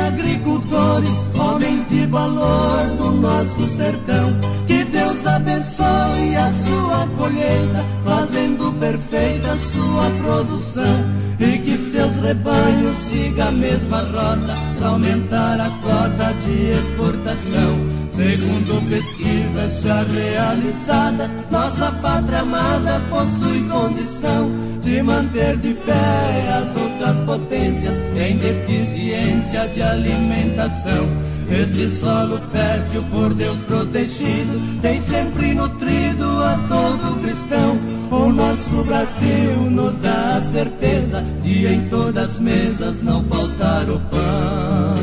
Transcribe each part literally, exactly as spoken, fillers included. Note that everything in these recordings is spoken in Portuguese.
agricultores, homens de valor do nosso sertão. Que Deus abençoe a sua colheita, fazendo perfeita sua produção, e que seus rebanhos sigam a mesma rota para aumentar a cota de exportação. Segundo pesquisas já realizadas, nossa pátria amada possui condição de manter de pé as outras potências em deficiência de alimentação. Este solo fértil por Deus protegido tem sempre nutrido a todo cristão. O nosso Brasil nos dá a certeza de em todas as mesas não faltar o pão.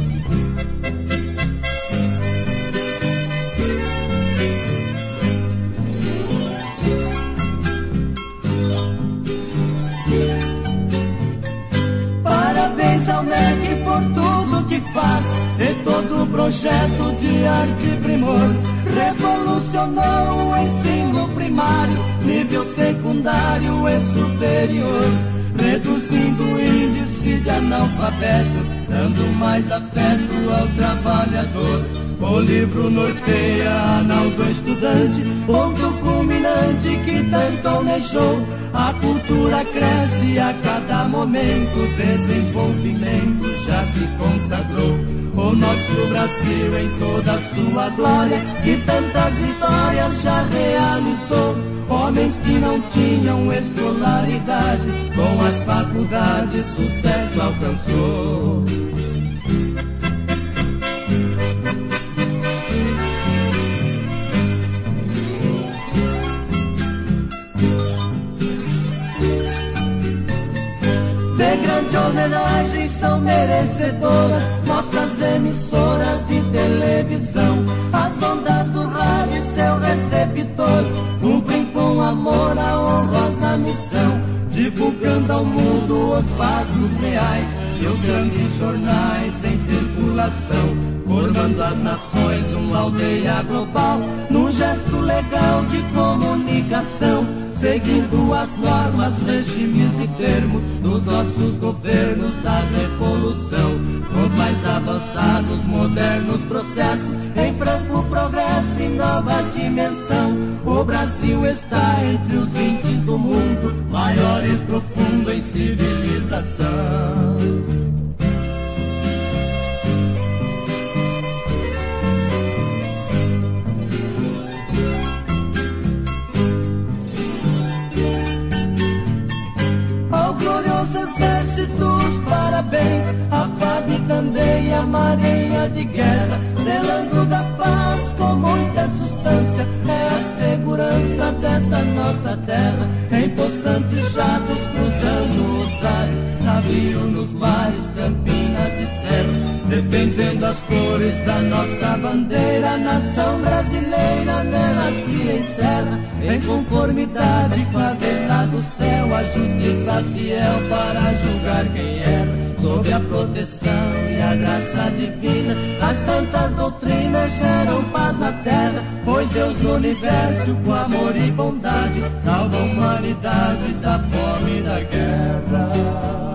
Parabéns ao M E C por tudo que faz, e todo o projeto de arte e primor. Revolucionou o ensino primário, nível secundário e superior, reduzindo o índice de analfabetos, dando mais afeto ao trabalhador. O livro norteia a anal do estudante, ponto culminante que tanto almejou. A cultura cresce a cada momento, desenvolvimento já se consagrou. O nosso Brasil em toda a sua glória, que tantas vitórias já realizou. Homens que não tinham escolaridade, com as faculdades sucesso alcançou. De grande homenagem são merecedoras nossas emissoras de televisão. As ondas do rádio e seu receptor cumprem com amor a honrosa missão, divulgando ao mundo os fatos reais e os grandes jornais em circulação, formando as nações uma aldeia global num gesto legal de comunicação, seguindo as normas, regimes e termos dos nossos governos da revolução. Os mais avançados, modernos processos em franco progresso e nova dimensão. O Brasil está entre os vinte do mundo, maiores profundo em civilização. Exército, os parabéns, a F A B também, a Marinha de Guerra, zelando da paz com muita substância, é a segurança dessa nossa terra, em possantes jatos cruzando os ares, navio nos mares, campinas e serras, defendendo as cores da nossa bandeira, nação brasileira nela se encerra, em conformidade com a vela do céu, a justiça fiel para julgar quem erra, sob a proteção e a graça divina, as santas doutrinas geram paz na terra, pois Deus no universo com amor e bondade salva a humanidade da fome e da guerra.